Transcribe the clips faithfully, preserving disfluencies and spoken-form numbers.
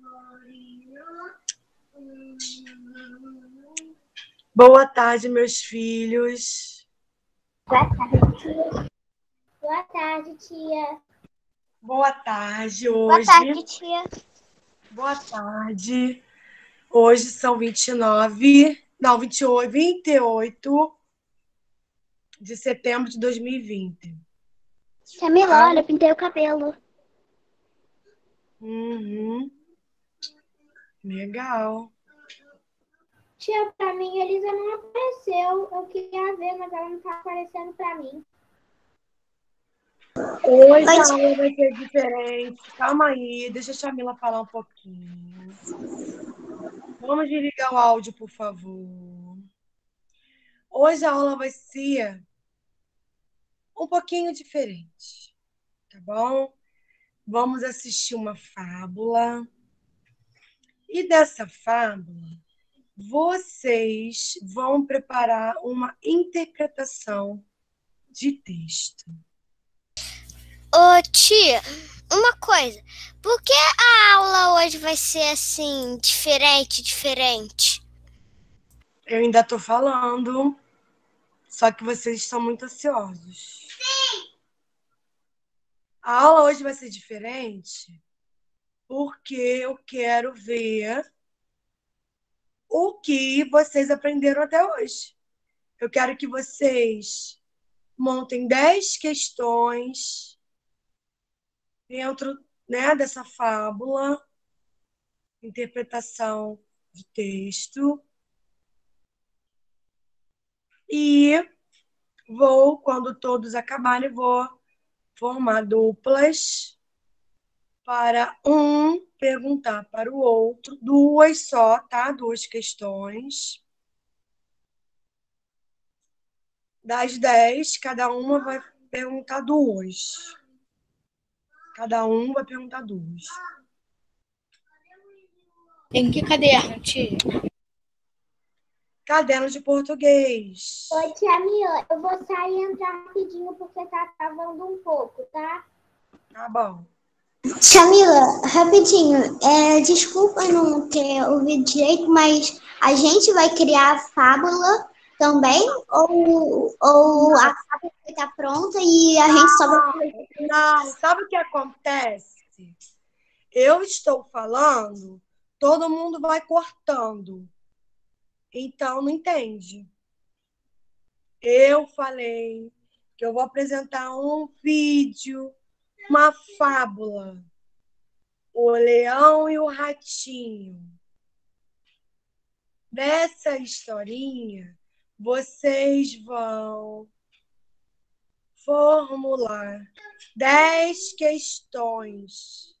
Boa tarde, meus filhos. Boa tarde, tia. Boa tarde, tia. Boa tarde, Boa hoje. tarde, tia. Boa tarde. Hoje são vinte e nove, não, vinte e oito, vinte e oito de setembro de dois mil e vinte. Camila, Ah. olha, eu pintei o cabelo. Uhum. Legal. Tia, pra mim, a Elisa não apareceu. Eu queria ver, mas ela não tá aparecendo pra mim. Hoje a aula vai ser diferente. Calma aí, deixa a Chamila falar um pouquinho. Vamos desligar o áudio, por favor. Hoje a aula vai ser um pouquinho diferente, tá bom? Vamos assistir uma fábula. E dessa fábula, vocês vão preparar uma interpretação de texto. Ô, tia, uma coisa. Por que a aula hoje vai ser assim, diferente, diferente? Eu ainda estou falando, só que vocês estão muito ansiosos. Sim! A aula hoje vai ser diferente porque eu quero ver o que vocês aprenderam até hoje. Eu quero que vocês montem dez questões dentro, né, dessa fábula, interpretação de texto. E vou, quando todos acabarem, vou formar duplas para um perguntar para o outro, duas só, tá? Duas questões. Das dez, cada uma vai perguntar duas. Cada um vai perguntar duas. Em que caderno, tia? Caderno de português. Oi, tia Mila, eu vou sair e entrar rapidinho porque tá travando um pouco, tá? Tá bom. Chamila, rapidinho, é, desculpa não ter ouvido direito, mas a gente vai criar a fábula também? Ou, ou a fábula vai estar pronta e a gente só vai... Não, sabe o que acontece? Eu estou falando, todo mundo vai cortando. Então, não entende. Eu falei que eu vou apresentar um vídeo, uma fábula. O Leão e o Ratinho. Nessa historinha, vocês vão formular dez questões,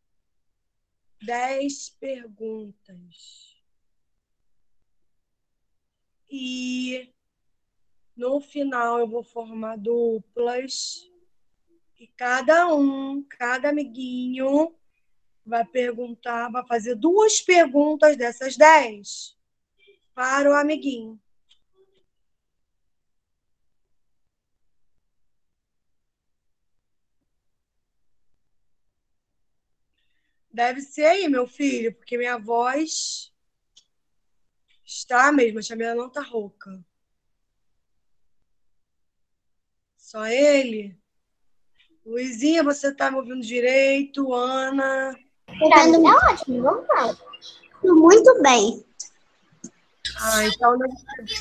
dez perguntas. E no final eu vou formar duplas e cada um, cada amiguinho vai perguntar, vai fazer duas perguntas dessas dez para o amiguinho. Deve ser aí, meu filho, porque minha voz está mesmo, a Chamila não está rouca. Só ele? Luizinha, você está me ouvindo direito? Ana? Pra mim tá ótimo, vamos lá. Muito bem. Ah, então não...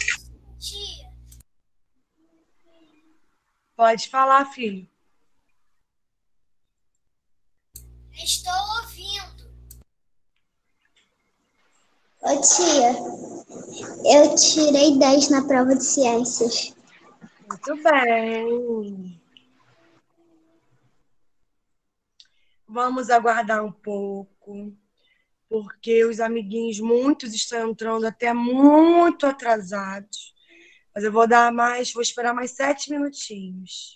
Pode falar, filho. Estou ouvindo. Ô tia, eu tirei dez na prova de ciências. Muito bem. Vamos aguardar um pouco, porque os amiguinhos, muitos estão entrando até muito atrasados. Mas eu vou dar mais, vou esperar mais sete minutinhos.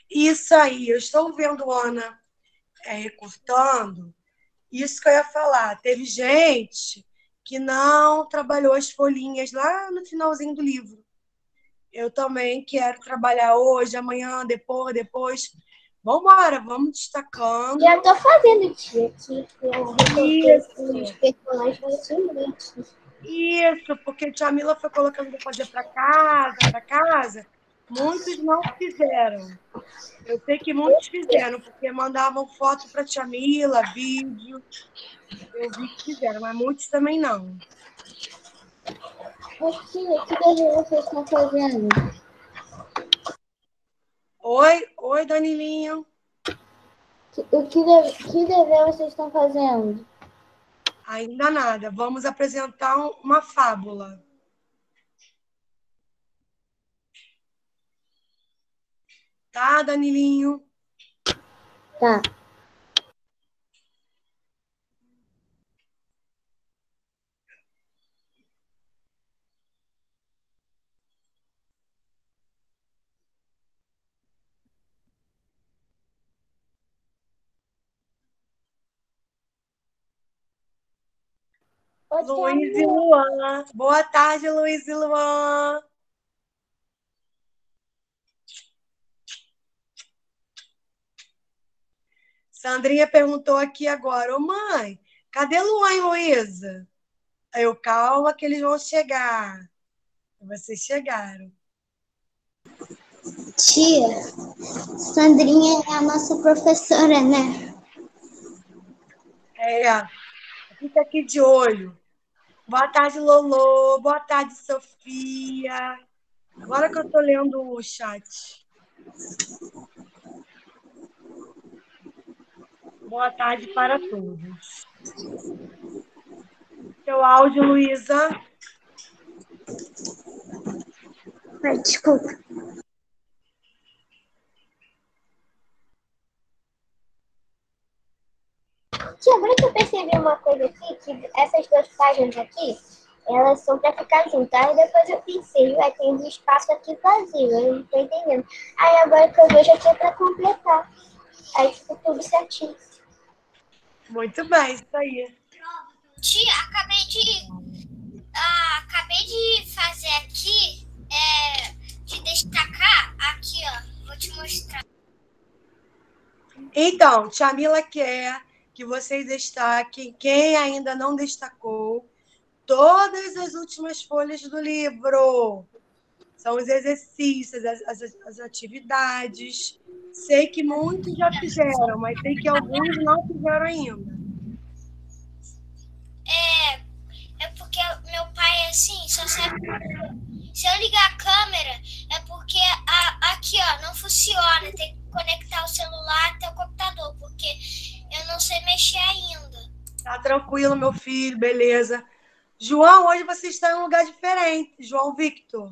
Isso aí, eu estou vendo Ana é, recortando. Isso que eu ia falar. Teve gente que não trabalhou as folhinhas lá no finalzinho do livro. Eu também quero trabalhar hoje, amanhã, depois, depois. Vamos embora, vamos destacando. Já tô fazendo, tia, aqui. Eu recortei Isso. os personagens bonitinhos. Isso, porque tia Mila foi colocando para fazer para casa, para casa. Muitos não fizeram. Eu sei que muitos fizeram, porque mandavam foto para tia Mila, vídeo. Eu vi que fizeram, mas muitos também não. Ô, tia, que desenho vocês estão fazendo? Oi, oi, Danilinho. Que- O que, de- que desenho vocês estão fazendo? Ainda nada. Vamos apresentar um- uma fábula. Tá, Danilinho? Tá. Ô, tia Luiz e Mila, Luan. Boa tarde, Luiz e Luan. Sandrinha perguntou aqui agora: Ô mãe, cadê Luan e Luísa? Aí eu, calma que eles vão chegar. Vocês chegaram. Tia, Sandrinha é a nossa professora, né? É, fica aqui de olho. Boa tarde, Lolo. Boa tarde, Sofia. Agora que eu tô lendo o chat. Boa tarde para todos. Seu áudio, Luísa. Ai, desculpa. tia, agora que eu percebi uma coisa aqui, que essas duas páginas aqui, elas são pra ficar juntas. Aí depois eu pensei, ué, tem um espaço aqui vazio, eu não tô entendendo. Aí agora que eu vejo aqui é pra completar. Aí fica tudo certinho. Muito bem, isso aí. Tia, acabei de. ah, acabei de fazer aqui. É, de destacar. Aqui, ó. Vou te mostrar. Então, tia Mila quer que vocês destaquem, quem ainda não destacou, todas as últimas folhas do livro. São os exercícios, as, as, as atividades. Sei que muitos já fizeram, mas sei que alguns não fizeram ainda. É, é porque meu pai, assim, só sabe. Se eu ligar a câmera, é porque a, aqui, ó, não funciona. Tem que conectar o celular até o computador, porque eu não sei mexer ainda. Tá tranquilo, meu filho, beleza. João, hoje você está em um lugar diferente. João Victor.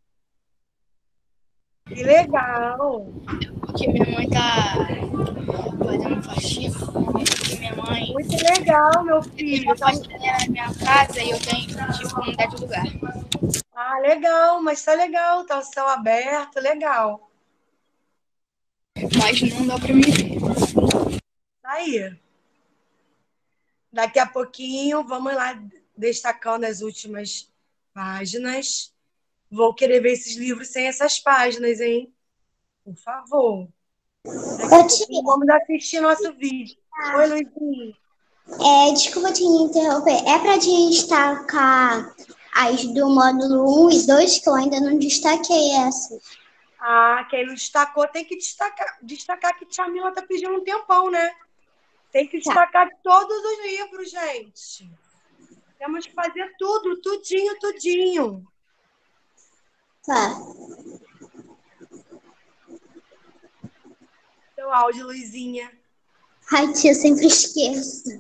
Que legal. Porque minha mãe tá fazendo faxina. Porque minha mãe Muito legal, meu fez filho. uma Tá... faxina na minha casa e eu tenho tive que mudar de lugar. Ah, legal, mas tá legal. Tá o céu aberto, legal. Mas não dá pra me ver. Tá aí. Daqui a pouquinho, vamos lá destacando as últimas páginas. Vou querer ver esses livros sem essas páginas, hein? Por favor. Daqui a Ô, tia, pouquinho vamos assistir nosso vídeo. Oi, Luizinho. é, desculpa te interromper. É para destacar as do módulo um e dois, que eu ainda não destaquei essas. Ah, quem não destacou tem que destacar. Destacar que tia Mila tá pedindo um tempão, né? Tem que destacar todos os livros, gente. Temos que fazer tudo, tudinho, tudinho. Tá. Seu áudio, Luizinha. Ai, tia, eu sempre esqueço.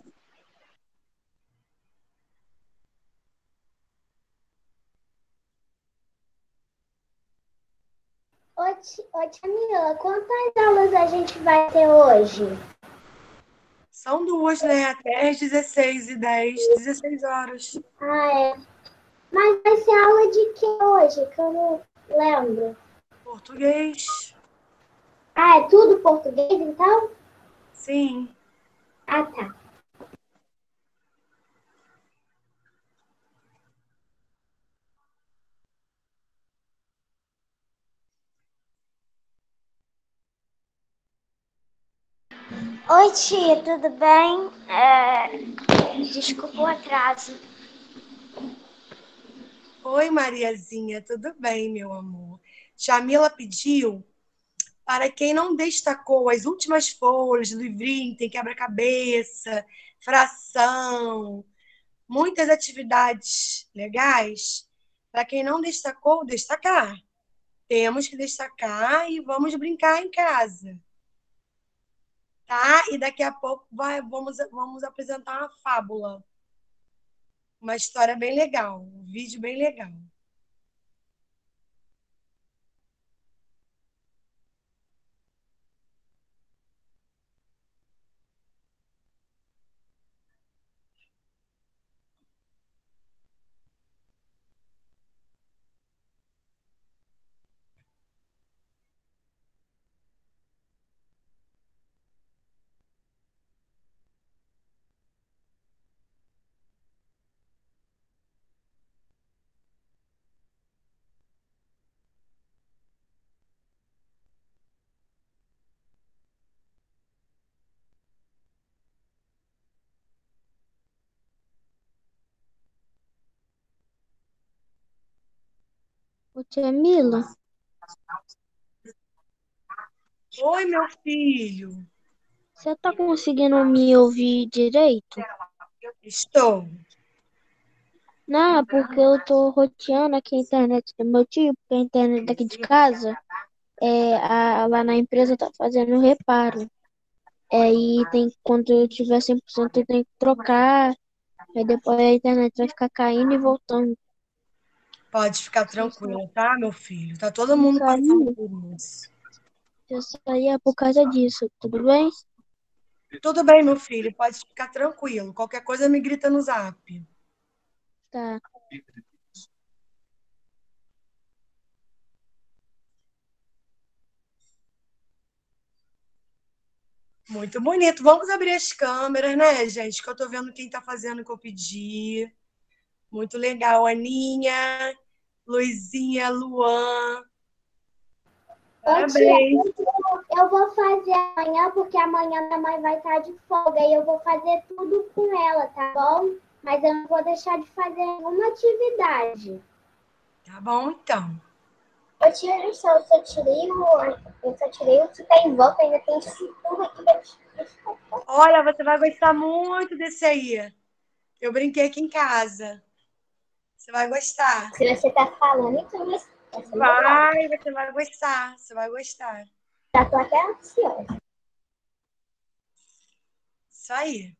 Ô, tia, ô, tia Mila, quantas aulas a gente vai ter hoje? São duas, né? Até às dezesseis e dez, dezesseis horas. Ah, é. Mas vai ser aula de que hoje? Que eu não lembro. Português. Ah, é tudo português, então? Sim. Ah, tá. Oi, tia, tudo bem? É, Desculpa o atraso. Oi, Mariazinha, tudo bem, meu amor? Jamila pediu para quem não destacou as últimas folhas do livrinho, tem quebra-cabeça, fração, muitas atividades legais. Para quem não destacou, destacar. Temos que destacar e vamos brincar em casa, tá? E daqui a pouco vai, vamos, vamos apresentar uma fábula, uma história bem legal, um vídeo bem legal. Ô, tia Mila, Oi, meu filho. você tá conseguindo me ouvir direito? Estou. Não, é porque eu tô roteando aqui a internet do meu tio, porque a internet daqui de casa, é, a, lá na empresa tá fazendo reparo. É, e tem, quando eu tiver cem por cento eu tenho que trocar, aí depois a internet vai ficar caindo e voltando. Pode ficar Se eu sa- tranquilo, tá, meu filho? Tá se todo eu mundo passando sair, por isso. se eu sair é por causa disso, tudo bem? Tudo bem, meu filho, pode ficar tranquilo. Qualquer coisa me grita no zap. Tá. Muito bonito. Vamos abrir as câmeras, né, gente? Que eu tô vendo quem tá fazendo o que eu pedi. Muito legal, Aninha, Luizinha, Luan. Ô, tia, Parabéns. eu vou fazer amanhã, porque amanhã minha mãe vai estar de folga e eu vou fazer tudo com ela, tá bom? Mas eu não vou deixar de fazer nenhuma atividade. Tá bom, então. Eu tirei só, eu só tirei o. Eu só tirei o que tá em volta, ainda tem isso tudo aqui dentro. Olha, você vai gostar muito desse aí. Eu brinquei aqui em casa. Você vai gostar. Se você tá falando, então mas essa não vai. Vai, você vai gostar. Você vai gostar. Já tô até ansiosa. Isso aí.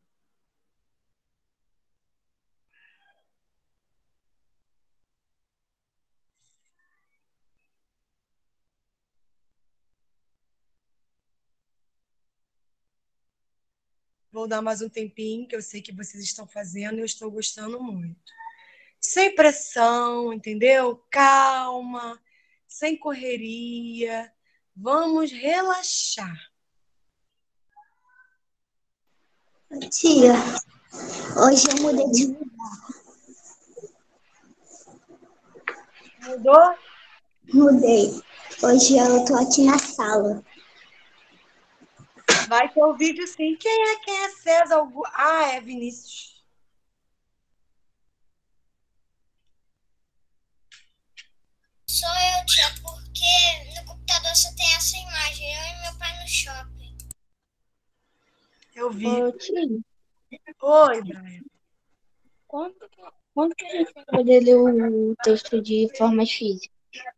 Vou dar mais um tempinho, que eu sei que vocês estão fazendo e eu estou gostando muito. Sem pressão, entendeu? Calma, sem correria. Vamos relaxar. Tia, hoje eu mudei de... Mudou? Mudei. Hoje eu tô aqui na sala. Vai ter o vídeo sim. Quem é? Quem é César? Augu- Ah, é Vinícius. Sou eu, tia, porque no computador só tem essa imagem, eu e meu pai no shopping. Eu vi. Ô, tia, Oi, Brian. quando, quando que a gente vai poder ler o texto de formas físicas?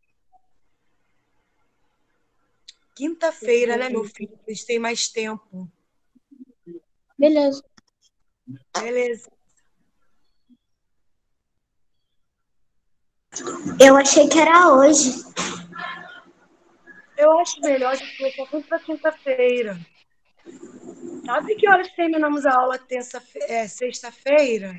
Quinta-feira, né, meu filho? Vocês têm mais tempo. Beleza. Beleza. Eu achei que era hoje. Eu acho melhor a gente colocar tudo para quinta-feira. Sabe que horas terminamos a aula terça, é, sexta-feira?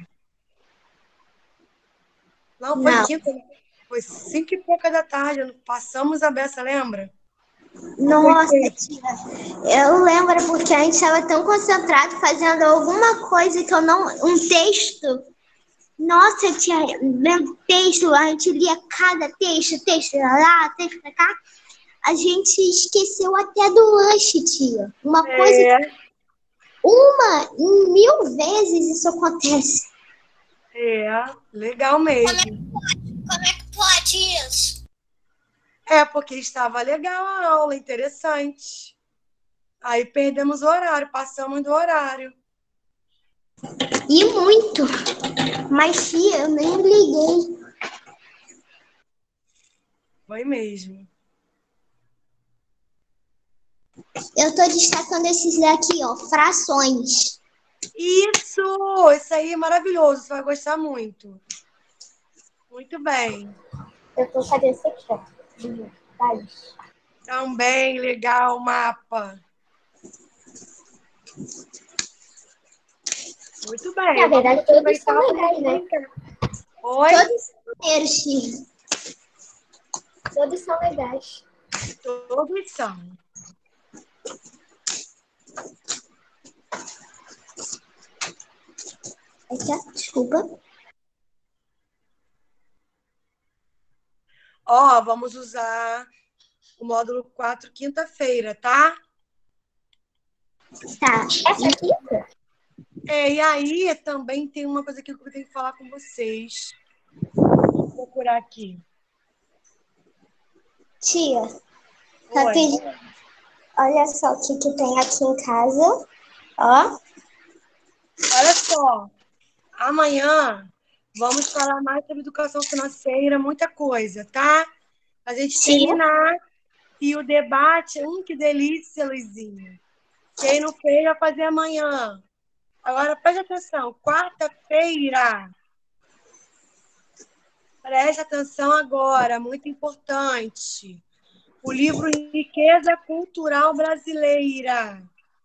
Não, foi Não, quinta, foi cinco e pouca da tarde. Passamos a beça, lembra? Nossa, tia, eu lembro porque a gente estava tão concentrado fazendo alguma coisa que eu não. Um texto. Nossa, tia, lembro texto, a gente lia cada texto, texto lá, texto pra cá. A gente esqueceu até do lanche, tia. Uma coisa. É, Uma em mil vezes isso acontece. é, legal mesmo. Como é que pode isso? É, porque estava legal a aula, interessante. Aí perdemos o horário, passamos do horário. E muito. Mas, tia, eu nem liguei. Foi mesmo. Eu tô destacando esses daqui, ó, frações. Isso! Isso aí é maravilhoso, você vai gostar muito. Muito bem. Eu tô fazendo isso aqui, ó. Detalhes. Também legal o mapa. Muito bem. Na verdade, todos aproveitar são pra legais, né? brincar. Oi? Todos são maneiros, tia. Todos são legais. Todos são. Aqui, ó, desculpa. Ó, vamos usar o módulo quatro quinta-feira, tá? Tá. Essa aqui? É, e aí também tem uma coisa que eu tenho que falar com vocês. Vou procurar aqui. Tia, Oi. rapidinho. Olha só o que, que tem aqui em casa. Ó. Olha só, amanhã vamos falar mais sobre educação financeira, muita coisa, tá? A gente Sim. terminar e o debate, hum, que delícia, Luizinha. Quem não fez vai fazer amanhã. Agora preste atenção, quarta-feira. Preste atenção agora, muito importante. O livro Riqueza Cultural Brasileira.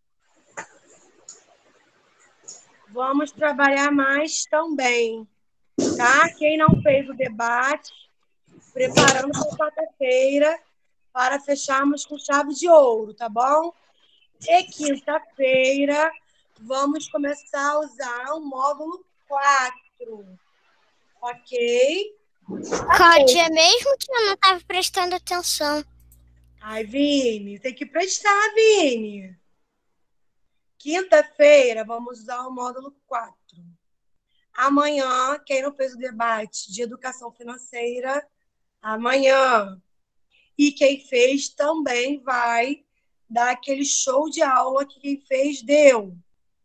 Vamos trabalhar mais também, tá? Quem não fez o debate, preparando para quarta-feira, para fecharmos com chave de ouro, tá bom? E quinta-feira, vamos começar a usar o módulo quatro, ok? Kátia, mesmo que eu não estava prestando atenção. Ai, Vini, tem que prestar, Vini. Quinta-feira, vamos usar o módulo quatro. Amanhã, quem não fez o debate de educação financeira, amanhã. E quem fez também vai dar aquele show de aula que quem fez deu.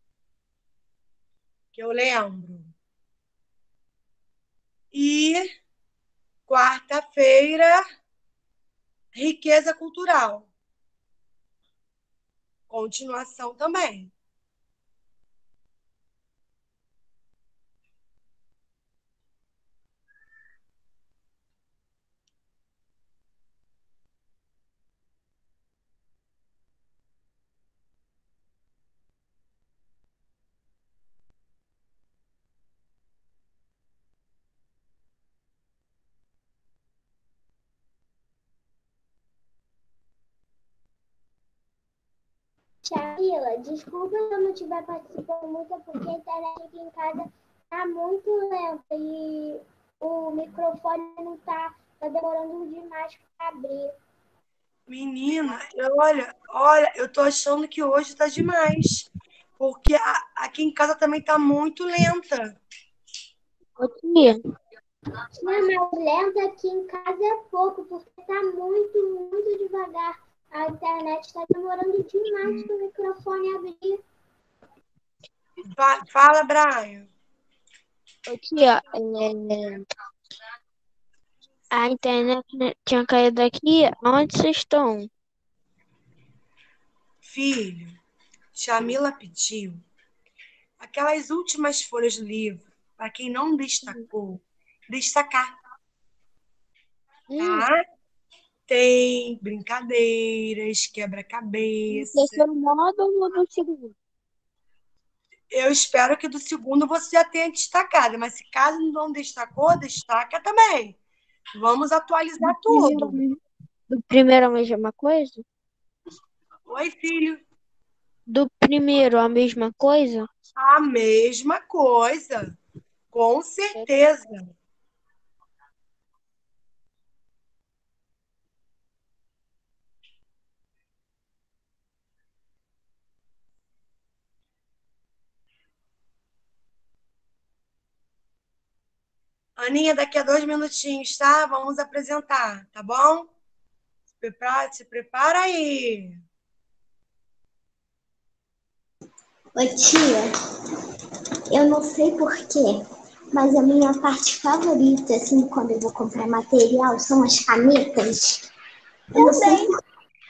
Que eu lembro. E quarta-feira, riqueza cultural. Continuação também. Camila, desculpa se eu não estiver participando muito, é porque a internet aqui em casa tá muito lenta e o microfone não tá, tá demorando demais para abrir. Menina, eu, olha, olha, eu tô achando que hoje tá demais. Porque a- aqui em casa também tá muito lenta. Ô, tia, Não, mas lenta aqui em casa é pouco, porque tá muito, muito devagar. A internet está demorando demais para o microfone abrir. Va- Fala, Brian. ô, tia, é, a internet né, tinha caído aqui. Onde vocês estão? Filho, Jamila pediu aquelas últimas folhas do livro, para quem não destacou, destacar, Hum, tá? Tem brincadeiras, no quebra-cabeça. terceiro módulo ou no segundo? Eu espero que do segundo você já tenha destacado, mas se caso não destacou, destaca também. Vamos atualizar tudo. Do primeiro a mesma coisa? Oi, filho. Do primeiro a mesma coisa? A mesma coisa. Com certeza. Aninha, daqui a dois minutinhos, tá? Vamos apresentar, tá bom? Se prepara, se prepara aí. Ô tia, eu não sei porquê, mas a minha parte favorita, assim, quando eu vou comprar material, são as canetas. Eu não sei por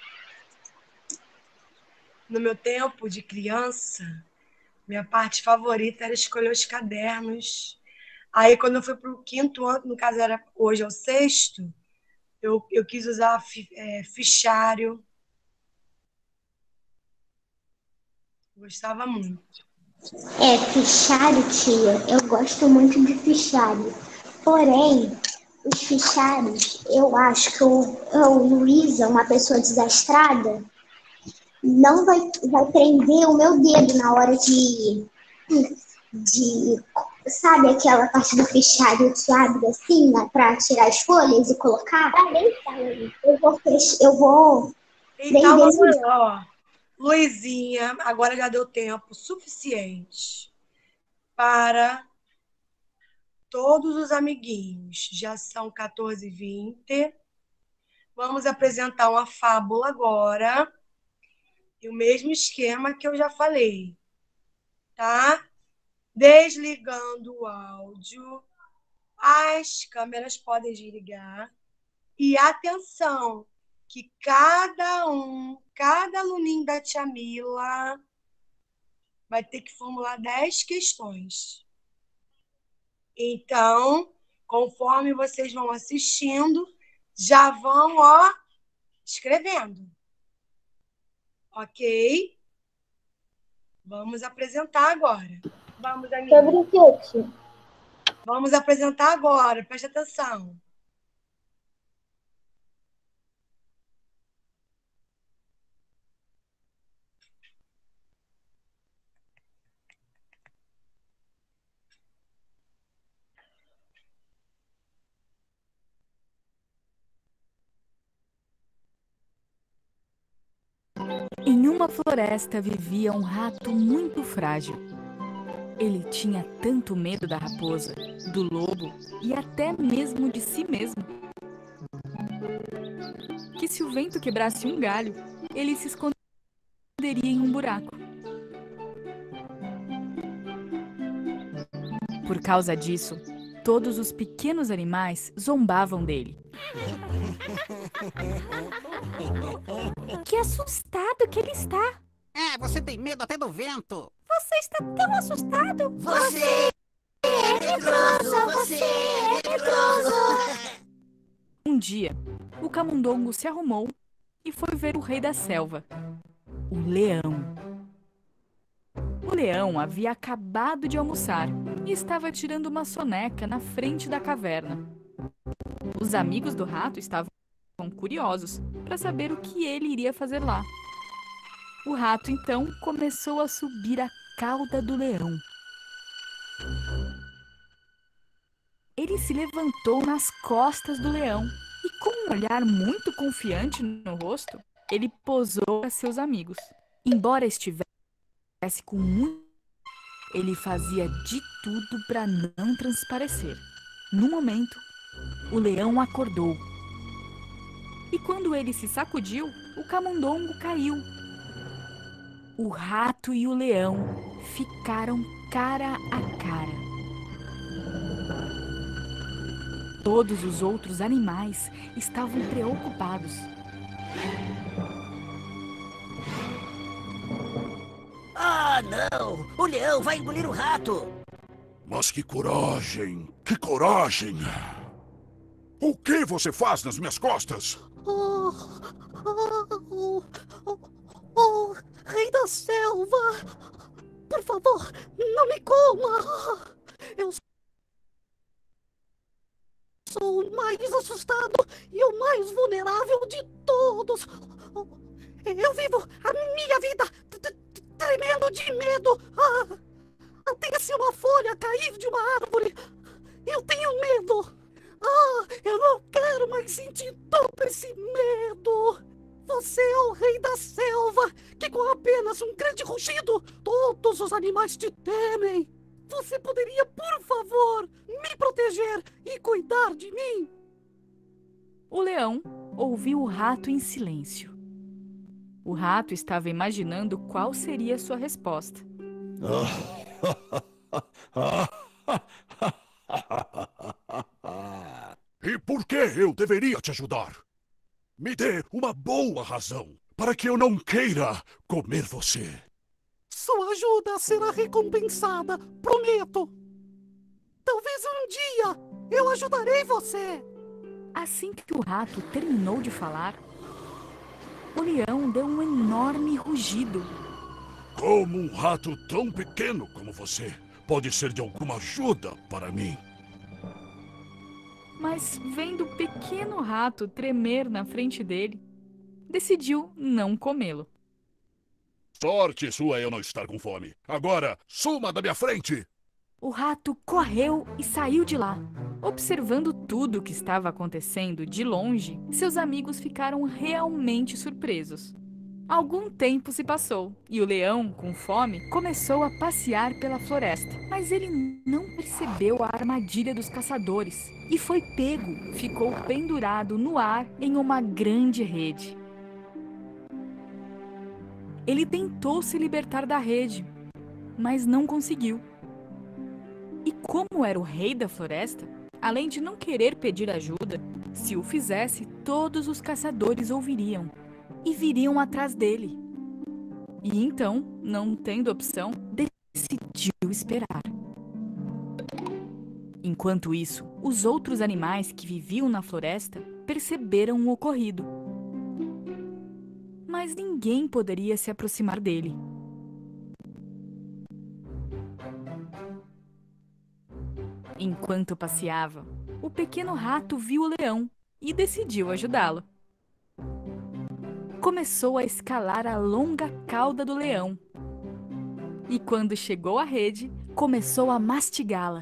No meu tempo de criança, minha parte favorita era escolher os cadernos. Aí, quando eu fui para o quinto ano, no caso era hoje é o sexto, eu, eu quis usar fi- é, fichário. Gostava muito. É, fichário, tia. Eu gosto muito de fichário. Porém, os fichários, eu acho que o, o Luísa, uma pessoa desastrada, não vai, vai prender o meu dedo na hora de, de. Sabe aquela parte do fichário que abre assim, né, para tirar as folhas e colocar? Tá bem, tá, Luísa. Eu vou, fech- eu vou Então, prender. vamos lá, ó. Luizinha, agora já deu tempo suficiente para todos os amiguinhos. Já são quatorze e vinte. Vamos apresentar uma fábula agora. E o mesmo esquema que eu já falei, tá? Desligando o áudio, as câmeras podem desligar. E atenção, que cada um, cada aluninho da Tia Mila vai ter que formular dez questões. Então, conforme vocês vão assistindo, já vão, ó, escrevendo. Ok? Vamos apresentar agora. Vamos, Aninha. Sobre o que, tia? Vamos apresentar agora, preste atenção. Em uma floresta vivia um rato muito frágil. Ele tinha tanto medo da raposa, do lobo e até mesmo de si mesmo, que se o vento quebrasse um galho, ele se esconderia em um buraco. Por causa disso, todos os pequenos animais zombavam dele. Que assustado que ele está! É, você tem medo até do vento. Você está tão assustado! Você é medroso, você é medroso. Um dia, o camundongo se arrumou e foi ver o rei da selva, o leão. O leão havia acabado de almoçar e estava tirando uma soneca na frente da caverna. Os amigos do rato estavam curiosos para saber o que ele iria fazer lá. O rato, então, começou a subir a cauda do leão. Ele se levantou nas costas do leão e, com um olhar muito confiante no rosto, ele posou para seus amigos. Embora estivesse com muito, ele fazia de tudo para não transparecer. No momento, o leão acordou. E quando ele se sacudiu, o camundongo caiu. O rato e o leão ficaram cara a cara. Todos os outros animais estavam preocupados. Ah, não! O leão vai engolir o rato. Mas que coragem! Que coragem! O que você faz nas minhas costas? Oh, oh, oh, oh, rei da selva! Por favor, não me coma! Eu sou o mais assustado e o mais vulnerável de Eu vivo a minha vida tremendo de medo. Ah, até se uma folha cair de uma árvore, eu tenho medo. Ah, eu não quero mais sentir todo esse medo. Você é o rei da selva, que com apenas um grande rugido, todos os animais te temem. Você poderia, por favor, me proteger e cuidar de mim? O leão ouviu o rato em silêncio. O rato estava imaginando qual seria a sua resposta. E por que eu deveria te ajudar? Me dê uma boa razão para que eu não queira comer você. Sua ajuda será recompensada, prometo. Talvez um dia eu ajudarei você. Assim que o rato terminou de falar, o leão deu um enorme rugido. Como um rato tão pequeno como você pode ser de alguma ajuda para mim? Mas vendo o pequeno rato tremer na frente dele, decidiu não comê-lo. Sorte sua eu não estar com fome. Agora, suma da minha frente! O rato correu e saiu de lá. Observando tudo o que estava acontecendo de longe, seus amigos ficaram realmente surpresos. Algum tempo se passou e o leão, com fome, começou a passear pela floresta. Mas ele não percebeu a armadilha dos caçadores e foi pego. Ficou pendurado no ar em uma grande rede. Ele tentou se libertar da rede, mas não conseguiu. E como era o rei da floresta, além de não querer pedir ajuda, se o fizesse, todos os caçadores ouviriam e viriam atrás dele. E então, não tendo opção, decidiu esperar. Enquanto isso, os outros animais que viviam na floresta perceberam o ocorrido. Mas ninguém poderia se aproximar dele. Enquanto passeava, o pequeno rato viu o leão e decidiu ajudá-lo. Começou a escalar a longa cauda do leão. E quando chegou à rede, começou a mastigá-la.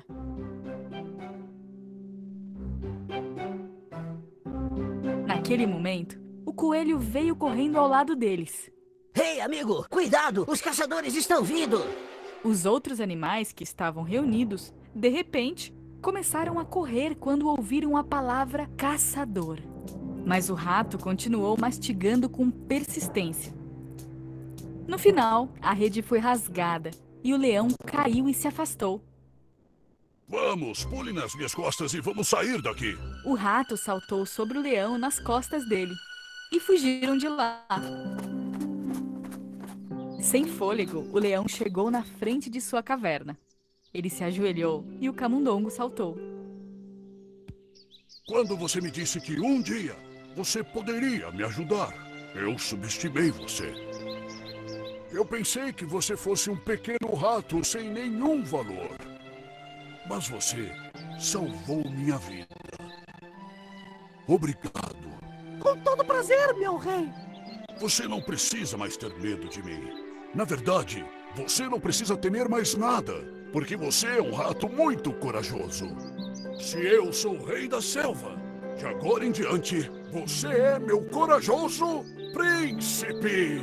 Naquele momento, o coelho veio correndo ao lado deles. Ei, amigo, cuidado! Os caçadores estão vindo! Os outros animais que estavam reunidos, de repente, começaram a correr quando ouviram a palavra caçador. Mas o rato continuou mastigando com persistência. No final, a rede foi rasgada e o leão caiu e se afastou. Vamos, pule nas minhas costas e vamos sair daqui. O rato saltou sobre o leão nas costas dele e fugiram de lá. Sem fôlego, o leão chegou na frente de sua caverna. Ele se ajoelhou e o camundongo saltou. Quando você me disse que um dia você poderia me ajudar, eu subestimei você. Eu pensei que você fosse um pequeno rato sem nenhum valor. Mas você salvou minha vida. Obrigado. Com todo prazer, meu rei. Você não precisa mais ter medo de mim. Na verdade, você não precisa temer mais nada, porque você é um rato muito corajoso. Se eu sou o rei da selva, de agora em diante, você é meu corajoso príncipe.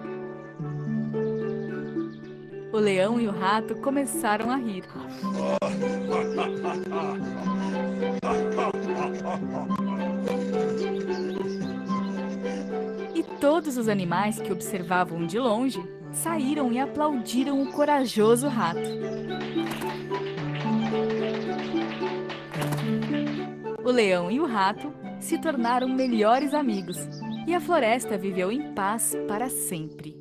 O leão e o rato começaram a rir. E todos os animais que observavam de longe saíram e aplaudiram o corajoso rato. O leão e o rato se tornaram melhores amigos e a floresta viveu em paz para sempre.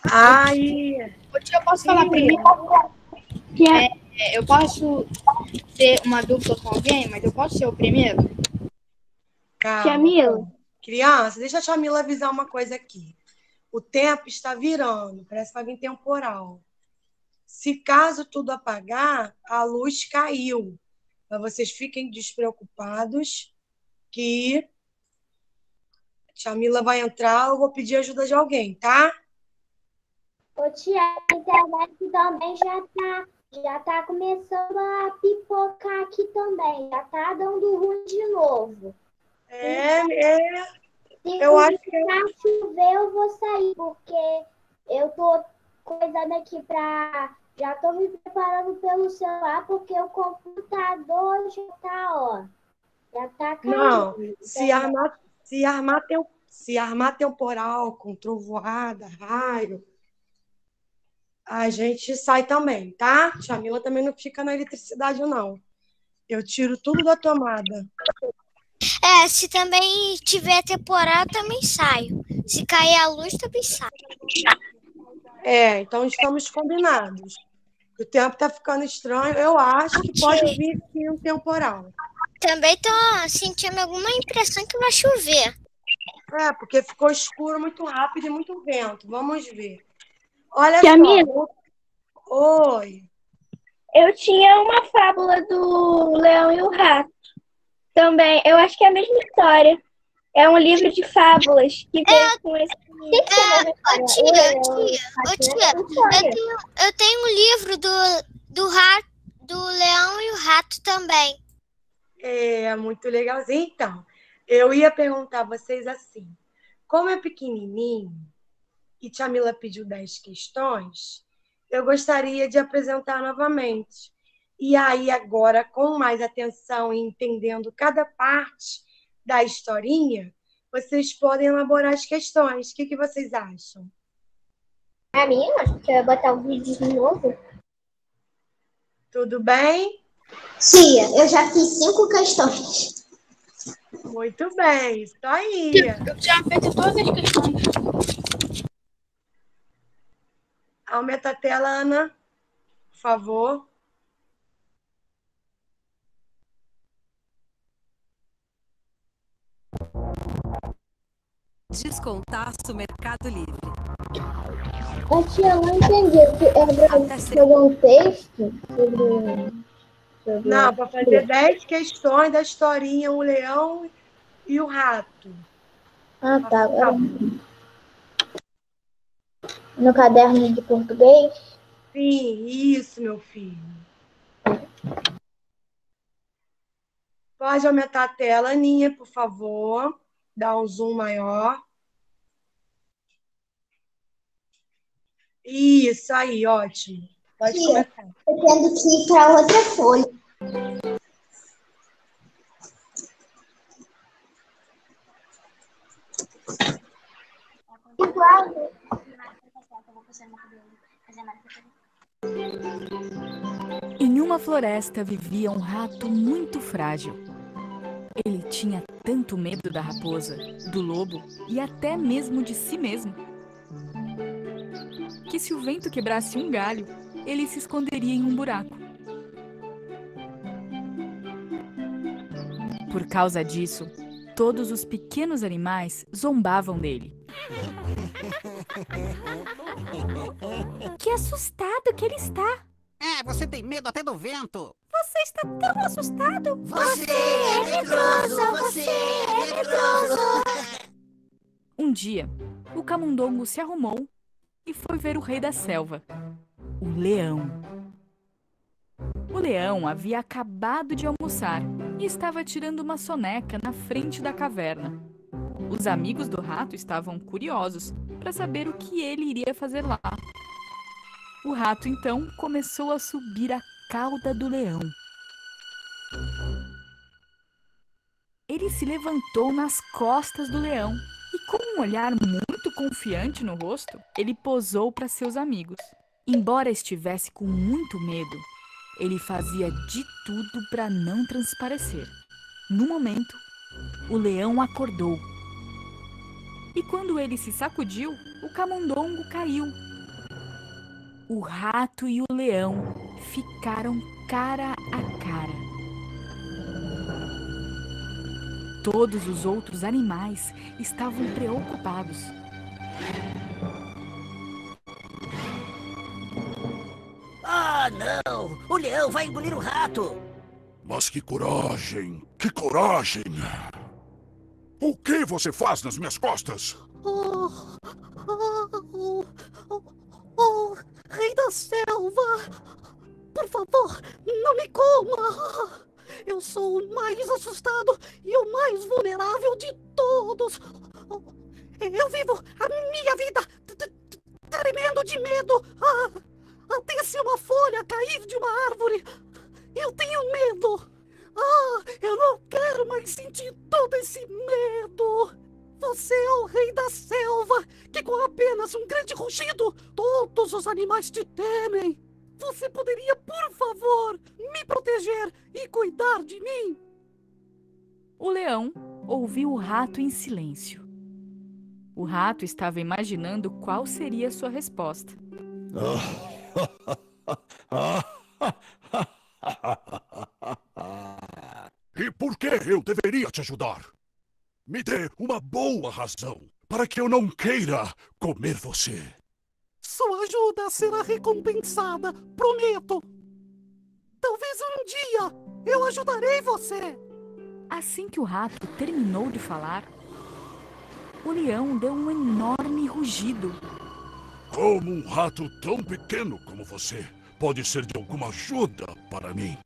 Ai, Eu posso falar primeiro? É, eu posso ser uma dupla com alguém, mas eu posso ser o primeiro? Calma. Tia Mila. Criança, deixa a Tia Mila avisar uma coisa aqui. O tempo está virando, parece que vai vir temporal. Se caso tudo apagar, a luz caiu. Mas vocês fiquem despreocupados que a Tia Mila vai entrar, eu vou pedir ajuda de alguém, tá? Ô, tia, a internet também já tá, já tá começando a pipocar aqui também. Já tá dando ruim de novo. É, é. Se Eu acho que eu- começar a chover, eu vou sair, porque eu tô coisando aqui pra... Já tô me preparando pelo celular, porque o computador já tá, ó. Já tá caindo. Não, se armar, se armar, tem, se armar temporal com trovoada, raio, a gente sai também, tá? Tia Mila também não fica na eletricidade, não. Eu tiro tudo da tomada. É, se também tiver temporada, também saio. Se cair a luz, também saio. É, então estamos combinados. O tempo tá ficando estranho. Eu acho que pode vir sim um temporal. Também tô sentindo alguma impressão que vai chover. É, porque ficou escuro muito rápido e muito vento. Vamos ver. Olha Tia só. Mila. Oi. Eu tinha uma fábula do Leão e o Rato. Também, eu acho que é a mesma história. É um livro de fábulas que veio com esse. É, ô tia, tia, ô tia, eu tenho, eu tenho um livro do, do, rato, do Leão e o Rato também. É muito legalzinho. Então, eu ia perguntar a vocês assim: como é pequenininho e Tia Mila pediu dez questões, eu gostaria de apresentar novamente. E aí, agora, com mais atenção e entendendo cada parte da historinha, vocês podem elaborar as questões. O que, que vocês acham? A minha? Você vai botar o vídeo de novo? Tudo bem? Tia, eu já fiz cinco questões. Muito bem, isso aí. Eu já fiz todas as questões. Aumenta a tela, Ana, por favor. Descontaço Mercado Livre. Ô, tia, eu não entendi. É pra fazer um texto sobre... sobre... Não, para fazer dez questões da historinha O Leão e o Rato. Ah, tá. Agora... No caderno de português? Sim, isso, meu filho. Pode aumentar a tela, Aninha, por favor. Dá um zoom maior. Isso aí, ótimo. Pode Tia, começar. eu tendo que ir para outra folha. Igual. Em uma floresta vivia um rato muito frágil. Ele tinha tanto medo da raposa, do lobo e até mesmo de si mesmo, que se o vento quebrasse um galho, ele se esconderia em um buraco. Por causa disso, todos os pequenos animais zombavam dele. Que assustado que ele está! É, você tem medo até do vento. Você está tão assustado! Você é medroso, você é medroso. Um dia, o camundongo se arrumou e foi ver o rei da selva, o leão. O leão havia acabado de almoçar e estava tirando uma soneca na frente da caverna. Os amigos do rato estavam curiosos para saber o que ele iria fazer lá. O rato, então, começou a subir a cauda do leão. Ele se levantou nas costas do leão e, com um olhar muito confiante no rosto, ele posou para seus amigos. Embora estivesse com muito medo, ele fazia de tudo para não transparecer. No momento, o leão acordou. E quando ele se sacudiu, o camundongo caiu. O rato e o leão ficaram cara a cara. Todos os outros animais estavam preocupados. Ah, não! O leão vai engolir o rato! Mas que coragem! Que coragem! O que você faz nas minhas costas? Oh, oh, oh, oh, Rei da Selva! Por favor, não me coma! Eu sou o mais assustado e o mais vulnerável de todos! Eu vivo a minha vida tremendo de medo! Ah, até se uma folha cair de uma árvore! Eu tenho medo! Ah, eu não quero mais sentir todo esse medo! Você é o rei da selva, que com apenas um grande rugido, todos os animais te temem! Você poderia, por favor, me proteger e cuidar de mim? O leão ouviu o rato em silêncio. O rato estava imaginando qual seria a sua resposta. E por que eu deveria te ajudar? Me dê uma boa razão para que eu não queira comer você. Sua ajuda será recompensada, prometo. Talvez um dia eu ajudarei você. Assim que o rato terminou de falar, o leão deu um enorme rugido. Como um rato tão pequeno como você pode ser de alguma ajuda para mim?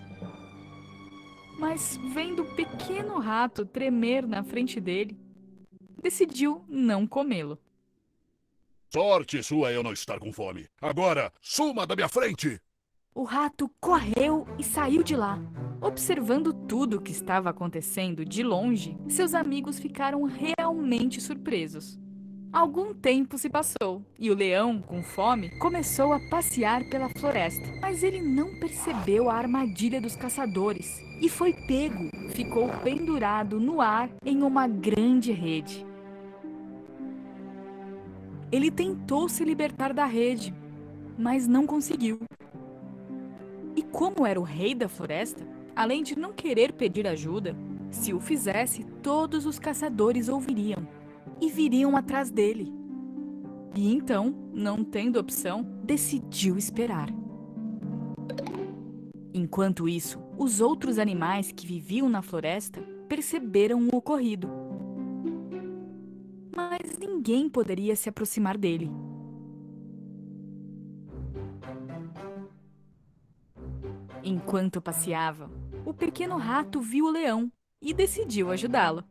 Mas vendo o pequeno rato tremer na frente dele, decidiu não comê-lo. Sorte sua eu não estar com fome. Agora, suma da minha frente! O rato correu e saiu de lá. Observando tudo o que estava acontecendo de longe, seus amigos ficaram realmente surpresos. Algum tempo se passou e o leão, com fome, começou a passear pela floresta. Mas ele não percebeu a armadilha dos caçadores e foi pego. Ficou pendurado no ar em uma grande rede. Ele tentou se libertar da rede, mas não conseguiu. E como era o rei da floresta, além de não querer pedir ajuda, se o fizesse, todos os caçadores ouviriam e viriam atrás dele. E então, não tendo opção, decidiu esperar. Enquanto isso, os outros animais que viviam na floresta perceberam o ocorrido. Mas ninguém poderia se aproximar dele. Enquanto passeava, o pequeno rato viu o leão e decidiu ajudá-lo.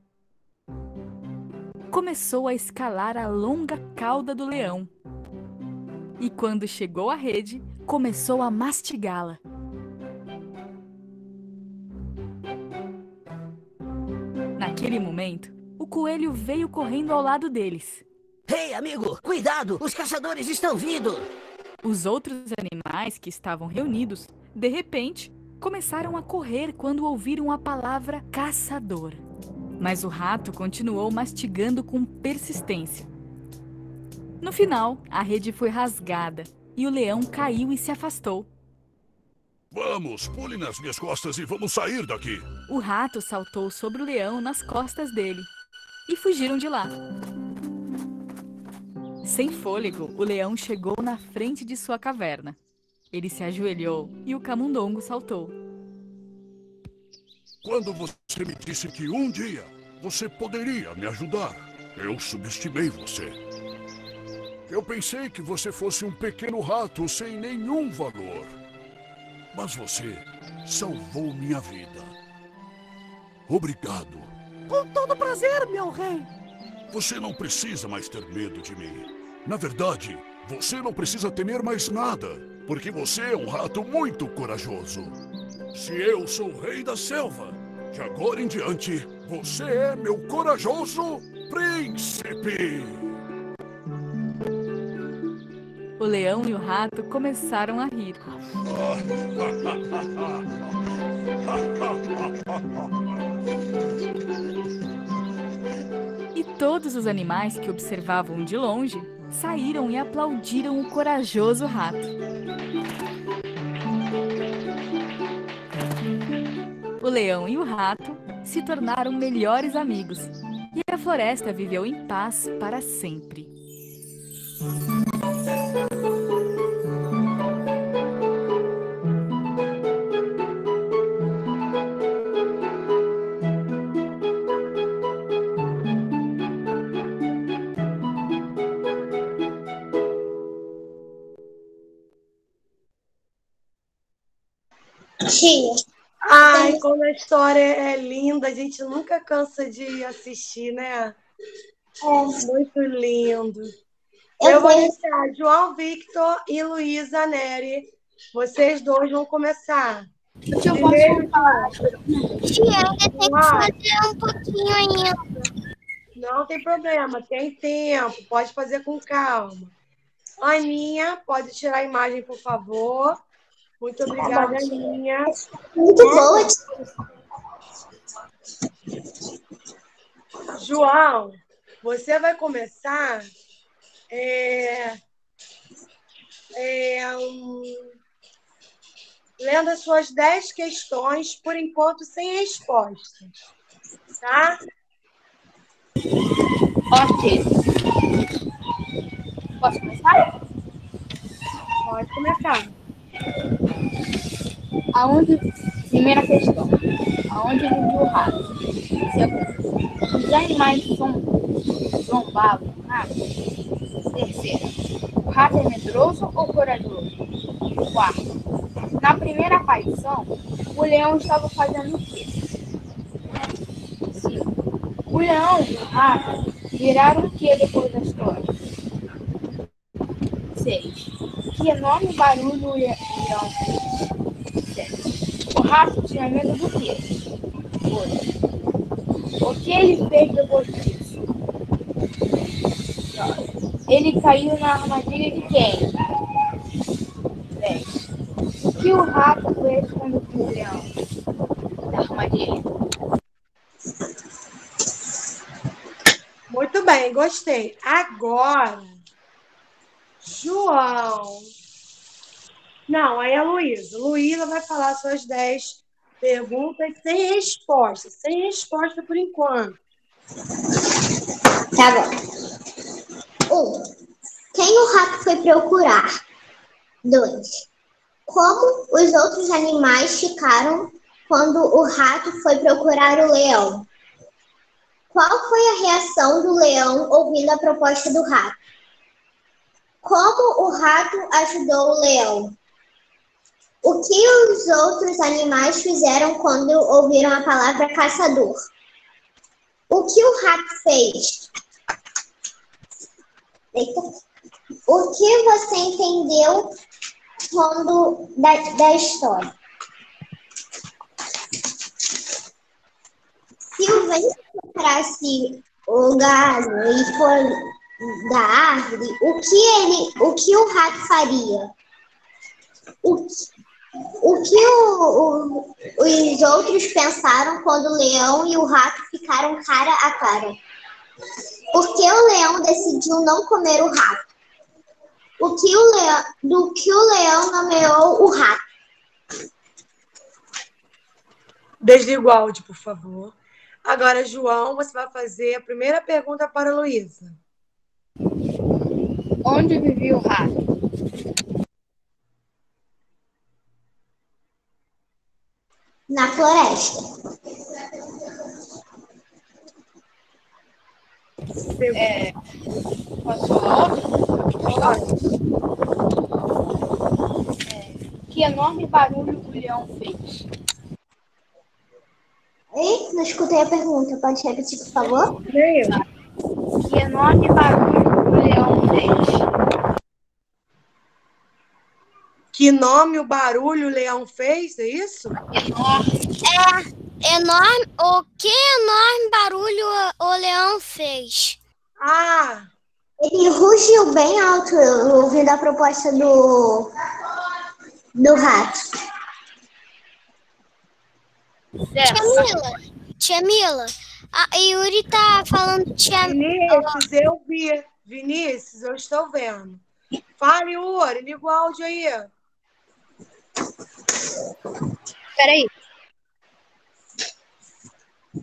Começou a escalar a longa cauda do leão. E quando chegou à rede, começou a mastigá-la. Naquele momento, o coelho veio correndo ao lado deles. Ei, amigo, cuidado! Os caçadores estão vindo! Os outros animais que estavam reunidos, de repente, começaram a correr quando ouviram a palavra caçador. Mas o rato continuou mastigando com persistência. No final, a rede foi rasgada e o leão caiu e se afastou. Vamos, pule nas minhas costas e vamos sair daqui. O rato saltou sobre o leão nas costas dele e fugiram de lá. Sem fôlego, o leão chegou na frente de sua caverna. Ele se ajoelhou e o camundongo saltou. Quando você me disse que um dia você poderia me ajudar, eu subestimei você. Eu pensei que você fosse um pequeno rato sem nenhum valor. Mas você salvou minha vida. Obrigado. Com todo prazer, meu rei. Você não precisa mais ter medo de mim. Na verdade, você não precisa temer mais nada, porque você é um rato muito corajoso. Se eu sou o rei da selva, de agora em diante, você é meu corajoso príncipe. O leão e o rato começaram a rir. E todos os animais que observavam de longe saíram e aplaudiram o corajoso rato. O leão e o rato se tornaram melhores amigos e a floresta viveu em paz para sempre. Tia, Ai, como a história é linda, a gente nunca cansa de assistir, né? é, Muito lindo. eu Eu vou tenho. deixar João Victor e Luísa Neri. Vocês dois vão começar. Eu Primeiro, posso falar. Tia, ainda tem que João. fazer um pouquinho ainda. Não tem problema, tem tempo, pode fazer com calma. Aninha, pode tirar a imagem, por favor. Muito obrigada, Aninha. Muito boa, tia. João, você vai começar é, é, um, lendo as suas dez questões, por enquanto sem resposta. Tá? Ok. Posso começar? Pode começar. Aonde... Primeira questão. Aonde vive o rato? Segunda. Os animais são zombavam o rato? Terceira. O rato é medroso ou corajoso? Quarto. Na primeira aparição, o leão estava fazendo o quê? Cinco. O leão e o rato viraram o que depois da história? Seis. Que enorme barulho o leão fez? Sete. O rato tinha medo do quê? Oito. O que ele fez depois disso? Nove. Ele caiu na armadilha de quem? Dez. O que o rato fez quando viu o leão? Da armadilha. Muito bem, gostei. Agora, João. Não, aí é a Luísa. Luísa vai falar suas dez perguntas sem resposta. Sem resposta por enquanto. Tá bom. Um. Quem o rato foi procurar? Dois. Como os outros animais ficaram quando o rato foi procurar o leão? Qual foi a reação do leão ouvindo a proposta do rato? Como o rato ajudou o leão? O que os outros animais fizeram quando ouviram a palavra caçador? O que o rato fez? Eita. O que você entendeu quando da, da história? Se o vento soprasse o galho e for da árvore, o que ele, o que o rato faria? O que, o que o, o, os outros pensaram quando o leão e o rato ficaram cara a cara? Por que o leão decidiu não comer o rato? O que o leão, do que o leão nomeou o rato? Desliga o áudio, por favor. Agora, João, você vai fazer a primeira pergunta para a Luísa. Onde vivia o rato? Na floresta. É, posso falar outro? É, que enorme barulho o leão fez? Ei, não escutei a pergunta. Pode repetir, por favor? Nem eu. Que enorme barulho o leão fez? Que nome o barulho o leão fez, é isso? Enorme. É enorme. O que enorme barulho o leão fez? Ah, Ele rugiu bem alto ouvindo a proposta do, do rato. Tia Mila, tia Mila, a Yuri tá falando tia Vinícius, eu vi. Vinícius, eu estou vendo. Fale, Yuri, liga o áudio aí. Peraí.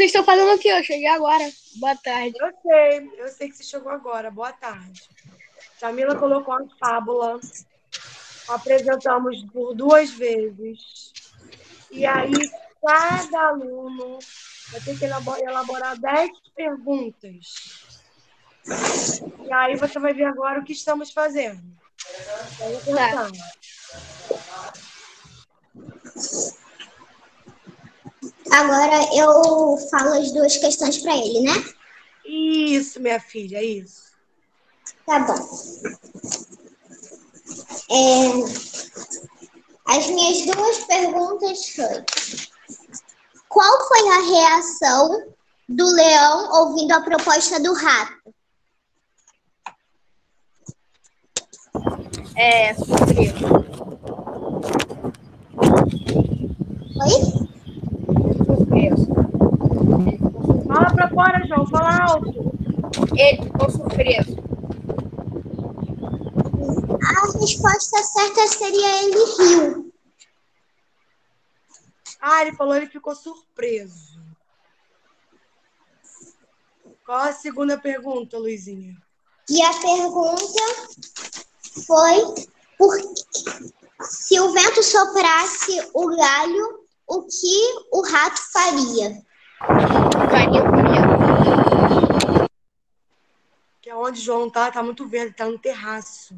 Vocês estão fazendo o quê? Eu cheguei agora. Boa tarde. Eu sei, eu sei que você chegou agora. Boa tarde. Jamila colocou a fábula. Apresentamos por duas vezes. E aí, cada aluno vai ter que elaborar dez perguntas. E aí você vai ver agora o que estamos fazendo. Presta atenção. Agora eu falo as duas questões para ele, né? Isso, minha filha, isso. Tá bom. É, as minhas duas perguntas foram: qual foi a reação do leão ouvindo a proposta do rato? É, surpresa. Oi? Surpresa. Fala pra fora, João. Fala alto. Ele ficou surpreso. A resposta certa seria ele riu. Ah, ele falou que ele ficou surpreso. Qual a segunda pergunta, Luizinha? E a pergunta foi: por... se o vento soprasse o galho, o que o rato faria? Faria comigo. Que é onde o João tá, tá muito verde, tá no terraço.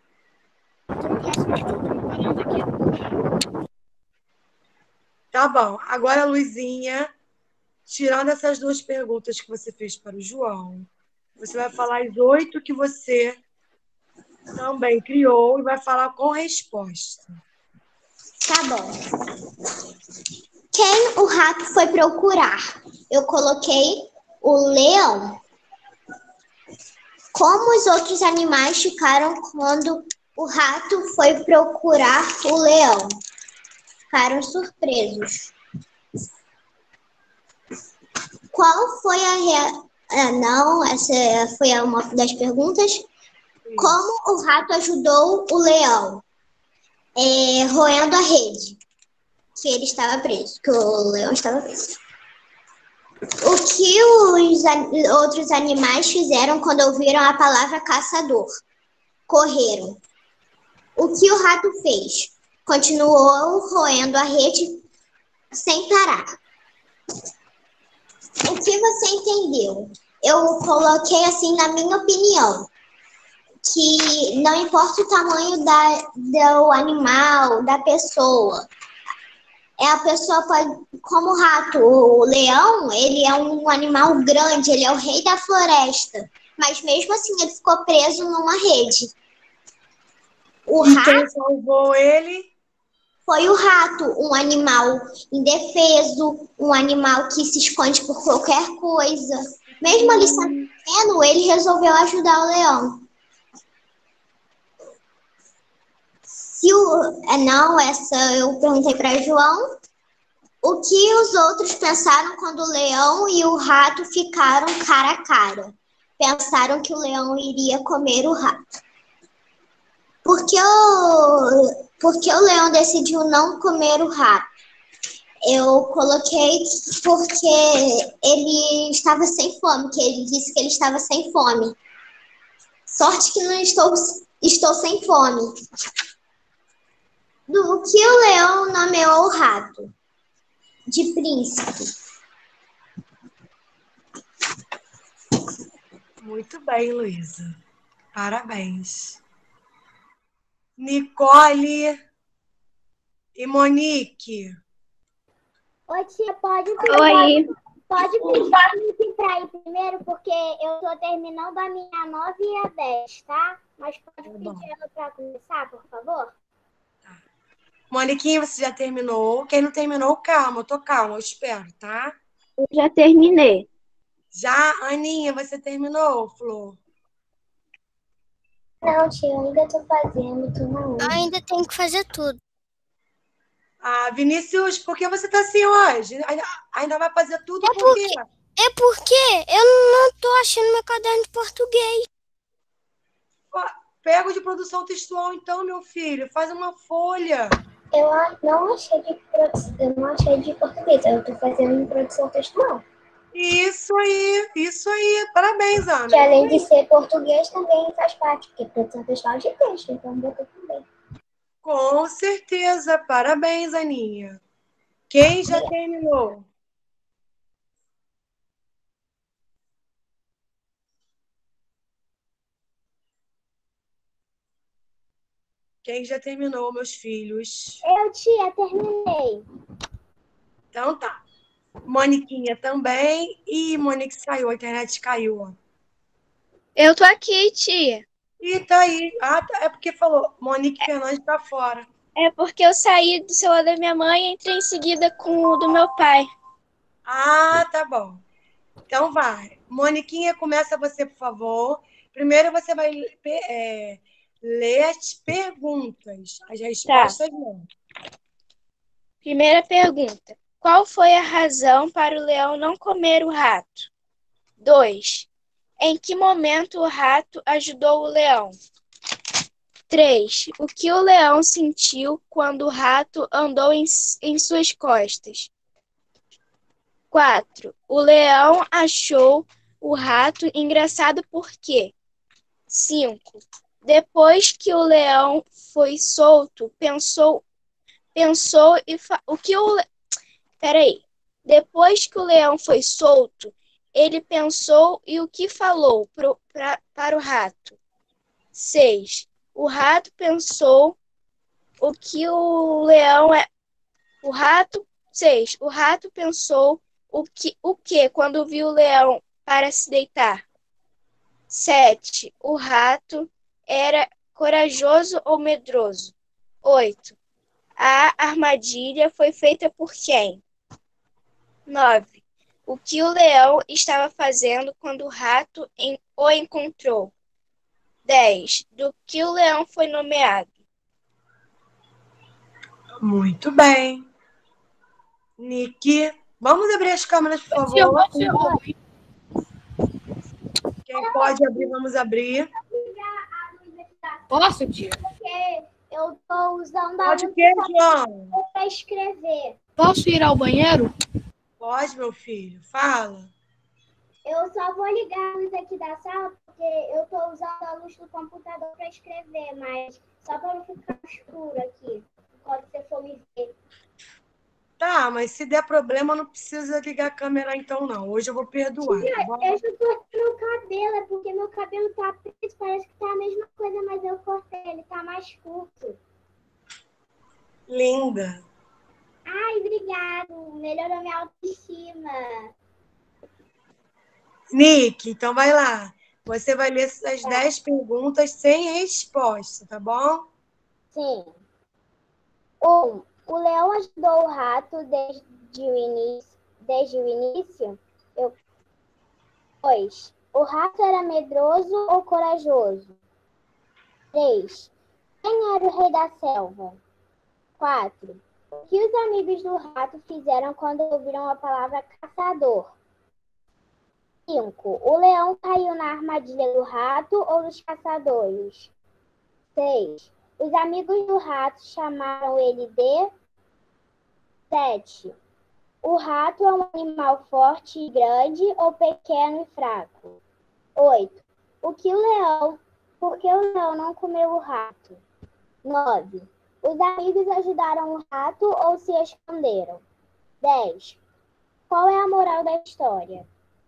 Tá bom. Agora, Luizinha, tirando essas duas perguntas que você fez para o João, você vai falar as oito que você também criou e vai falar com resposta. Tá bom. Quem o rato foi procurar? Eu coloquei o leão. Como os outros animais ficaram quando o rato foi procurar o leão? Ficaram surpresos. Qual foi a reação? Ah, não, essa foi uma das perguntas. Como o rato ajudou o leão? É, roendo a rede, que ele estava preso, que o leão estava preso. O que os an- outros animais fizeram quando ouviram a palavra caçador? Correram. O que o rato fez? Continuou roendo a rede sem parar. O que você entendeu? Eu coloquei assim, na minha opinião, que não importa o tamanho da, do animal, da pessoa, é a pessoa pode, como o rato, o leão, ele é um animal grande, ele é o rei da floresta, mas mesmo assim ele ficou preso numa rede. O E rato quem salvou ele? foi o rato, um animal indefeso, um animal que se esconde por qualquer coisa. Mesmo ali sabendo, ele resolveu ajudar o leão. Se o, não, essa eu perguntei para João. O que os outros pensaram quando o leão e o rato ficaram cara a cara? Pensaram que o leão iria comer o rato. Por que o, por que o leão decidiu não comer o rato? Eu coloquei porque ele estava sem fome, que ele disse que ele estava sem fome. Sorte que não estou, estou sem fome. Do que o leão nomeou o rato? De príncipe. Muito bem, Luísa. Parabéns. Nicole e Monique. Oi, tia, pode Oi. Pode pedir para ir primeiro, porque eu estou terminando a minha nove e a dez, tá? Mas pode pedir ela para começar, por favor? Moniquinha, você já terminou? Quem não terminou, calma, eu tô calma, eu espero, tá? Eu já terminei. Já, Aninha, você terminou, Flor? Não, tia, eu ainda tô fazendo, tô na Eu ainda tenho que fazer tudo. Ah, Vinícius, por que você tá assim hoje? Ainda, ainda vai fazer tudo É por quê? É porque eu não tô achando meu caderno de português. Pega o de produção textual, então, meu filho. Faz uma folha. Eu não achei de produção, eu não achei de português, eu tô fazendo em produção textual. Isso aí, isso aí. Parabéns, Ana. Que além de ser português, também faz parte, porque é produção textual de texto, então botou também. Com certeza. Parabéns, Aninha. Quem já terminou? Quem já terminou, meus filhos? Eu, tia, terminei. Então tá. Moniquinha também. E Monique saiu, a internet caiu, ó. Eu tô aqui, tia. E tá aí. Ah, tá. É porque falou, Monique Fernandes tá fora. É porque eu saí do celular da minha mãe e entrei em seguida com o do meu pai. Ah, tá bom. Então vai. Moniquinha, começa você, por favor. Primeiro você vai é, ler as perguntas. As respostas não. Primeira pergunta. Qual foi a razão para o leão não comer o rato? dois. Em que momento o rato ajudou o leão? três. O que o leão sentiu quando o rato andou em, em suas costas? quatro. O leão achou o rato engraçado por quê? cinco. Depois que o leão foi solto, pensou, pensou e fa... o que o le- Peraí. Depois que o leão foi solto, ele pensou e o que falou pro, pra, para o rato? seis. O rato pensou o que o leão é. O rato. seis. O rato pensou o que, o que quando viu o leão para se deitar? sete. O rato era corajoso ou medroso? oito. A armadilha foi feita por quem? nove. O que o leão estava fazendo quando o rato en- o encontrou? dez. Do que o leão foi nomeado? Muito bem. Nick, vamos abrir as câmeras, por favor. Quem pode abrir, vamos abrir. Posso, tia? Porque eu tô usando a Pode o luz quê, João? para escrever. Posso ir ao banheiro? Pode, meu filho. Fala. Eu só vou ligar a luz aqui da sala, porque eu tô usando a luz do computador para escrever, mas só para não ficar escuro aqui, quando você for me ver. Tá, mas se der problema, não precisa ligar a câmera então, não. Hoje eu vou perdoar, tá bom? Eu já cortei meu cabelo, é porque meu cabelo tá preto, parece que tá a mesma coisa, mas eu cortei, ele tá mais curto. Linda. Ai, obrigado, melhorou minha autoestima. Nick, então vai lá. Você vai ler essas dez perguntas sem resposta, tá bom? Sim. Um, o leão ajudou o rato desde o início? Desde o início? Eu... Dois, o rato era medroso ou corajoso? Três, quem era o rei da selva? Quatro, o que os amigos do rato fizeram quando ouviram a palavra caçador? Cinco, o leão caiu na armadilha do rato ou dos caçadores? Seis, os amigos do rato chamaram ele de... Sete, o rato é um animal forte e grande ou pequeno e fraco? Oito, o que o leão... Por que o leão não comeu o rato? Nove, os amigos ajudaram o rato ou se esconderam? Dez, qual é a moral da história?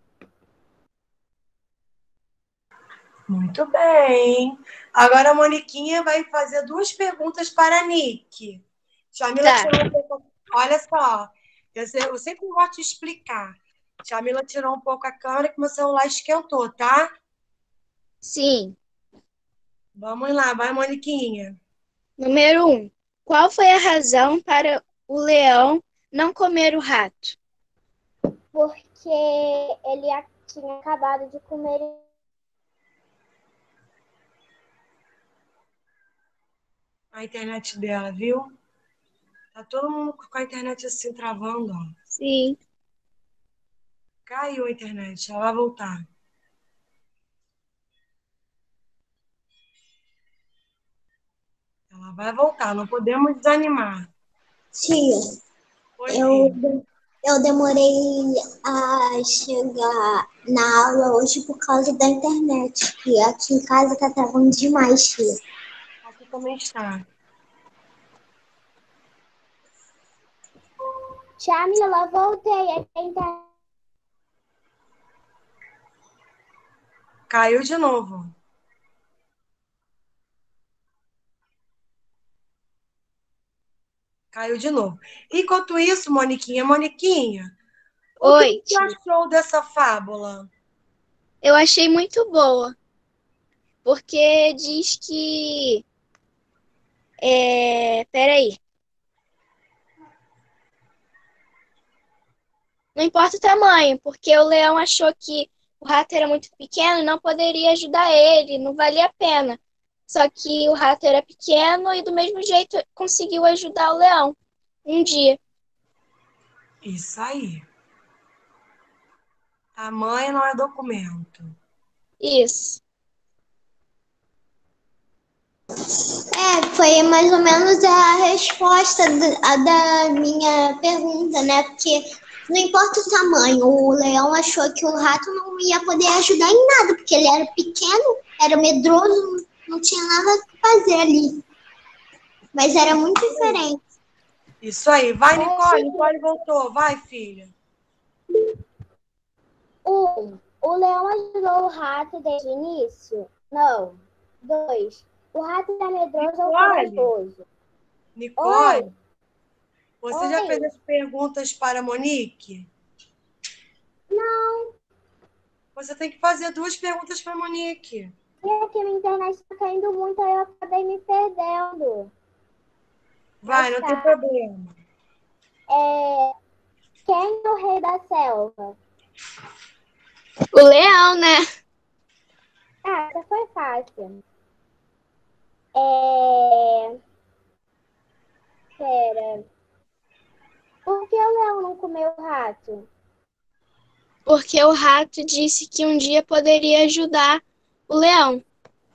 Muito bem. Agora a Moniquinha vai fazer duas perguntas para a Nick. Jamila Tá. tirou um pouco. Olha só, eu, sei- eu sempre gosto de explicar. Jamila tirou um pouco a câmera que meu celular esquentou, tá? Sim. Vamos lá, vai, Moniquinha. Número um. Qual foi a razão para o leão não comer o rato? Porque ele a- tinha acabado de comer. A internet dela, viu? Tá todo mundo com a internet assim travando, ó. Sim. Caiu a internet, ela vai voltar. Ela vai voltar, não podemos desanimar. Tia, Oi, eu, filho. Eu demorei a chegar na aula hoje por causa da internet, que aqui em casa tá travando demais, tia. Aqui também está. Jamila, voltei. Aqui a internet. Caiu de novo. Caiu de novo. Enquanto isso, Moniquinha, Moniquinha, o que Oi, você achou dessa fábula? eu achei muito boa, porque diz que. É, peraí. Não importa o tamanho, porque o leão achou que o rato era muito pequeno e não poderia ajudar ele, não valia a pena. Só que o rato era pequeno e do mesmo jeito conseguiu ajudar o leão um dia. Isso aí. Tamanho não é documento. Isso. É, foi mais ou menos a resposta da, a da minha pergunta, né? Porque não importa o tamanho, o leão achou que o rato não ia poder ajudar em nada, porque ele era pequeno, era medroso, não tinha nada a fazer ali. Mas era muito diferente. Isso aí. Vai, Nicole. Nicole voltou. Vai, filha. Um, o leão ajudou o rato desde o início? Não. Dois, o rato é medroso ou Nicole? corajoso? Nicole, Oi. você já Oi. fez as perguntas para a Monique? Não. Você tem que fazer duas perguntas para a Monique. É que minha internet está caindo muito, aí eu acabei me perdendo. Vai, Mas não tá. tem problema. É... Quem é o rei da selva? O leão, né? Ah, essa foi fácil. É... Pera. Por que o leão não comeu o rato? Porque o rato disse que um dia poderia ajudar o leão.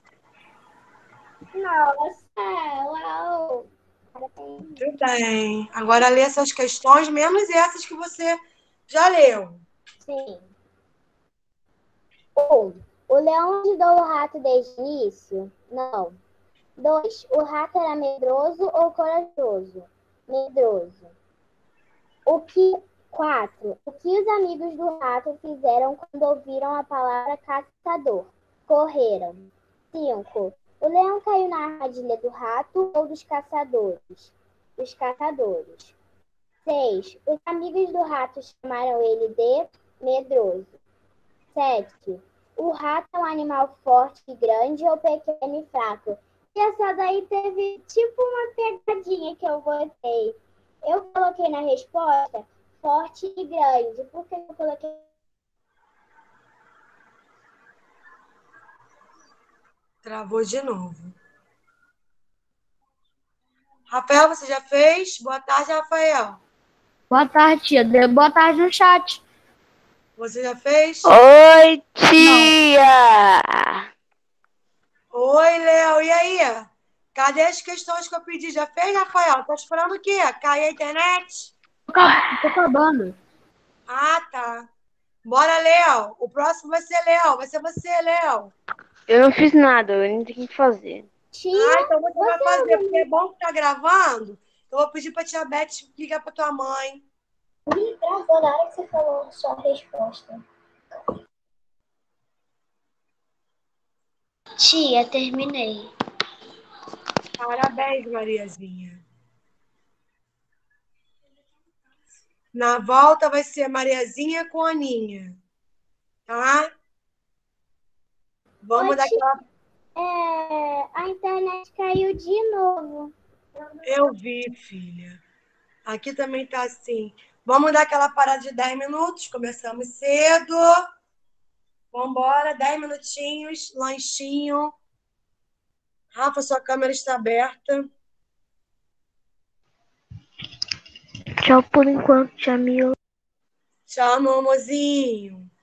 Nossa, uau. Parabéns. Tudo bem. Agora lê essas questões, menos essas que você já leu. Sim. Um, o leão ajudou o rato desde o início? Não. Dois, o rato era medroso ou corajoso? Medroso. O que... Quatro, o que os amigos do rato fizeram quando ouviram a palavra caçador? Correram. Cinco, o leão caiu na armadilha do rato ou dos caçadores? Dos caçadores. Seis, os amigos do rato chamaram ele de medroso. Sete, o rato é um animal forte e grande ou pequeno e fraco? E essa daí teve tipo uma pegadinha que eu botei. Eu coloquei na resposta forte e grande. Por que eu coloquei? Travou de novo. Rafael, você já fez? Boa tarde, Rafael. Boa tarde, tia. Dê boa tarde no chat. Você já fez? Oi, tia! Oi, Léo. E aí? Cadê as questões que eu pedi? Já fez, Rafael? Tá esperando o quê? Cair a internet? Tô acabando. Ah, tá. Bora, Léo. O próximo vai ser Léo. Vai ser você, Léo. Eu não fiz nada, eu nem tenho que fazer. Tia, Ah, então você vai você fazer, porque é bom que tá gravando. Eu vou pedir pra tia Beth ligar pra tua mãe. me gravou na hora que você falou sua resposta. Tia, terminei. Parabéns, Mariazinha. Na volta vai ser Mariazinha com a Aninha. Tá? Vamos Oi, dar tia. aquela... É, a internet caiu de novo. Eu vi, filha. Aqui também tá assim. Vamos dar aquela parada de dez minutos. Começamos cedo. Vamos embora, dez minutinhos, lanchinho. Rafa, sua câmera está aberta. Tchau por enquanto, tia Mila. Tchau, meu amorzinho.